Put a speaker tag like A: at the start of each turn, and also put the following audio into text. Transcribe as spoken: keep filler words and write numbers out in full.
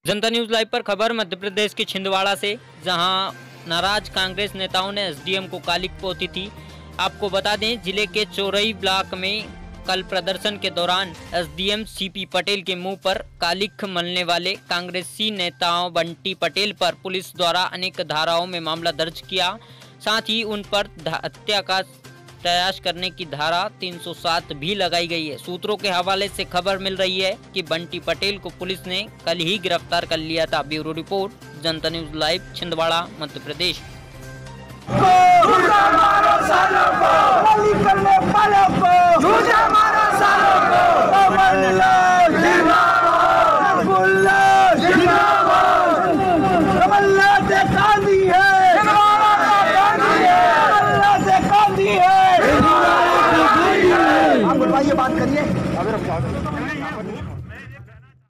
A: जनता news live पर खबर मध्य प्रदेश के छिंदवाड़ा से, जहां नाराज कांग्रेस नेताओं ने एसडीएम को कालिख पोती थी। आपको बता दें, जिले के चोरई ब्लॉक में कल प्रदर्शन के दौरान एसडीएम सीपी पटेल के मुंह पर कालिख मलने वाले कांग्रेसी नेताओं बंटी पटेल पर पुलिस द्वारा अनेक धाराओं में मामला दर्ज किया। साथ ही उन पर हत्या का प्रयास करने की धारा तीन सौ सात भी लगाई गई है। सूत्रों के हवाले से खबर मिल रही है कि बंटी पटेल को पुलिस ने कल ही गिरफ्तार कर लिया था। Bureau report, Janta news live, Chhindwara, Madhya Pradesh.
B: ये बात करिए।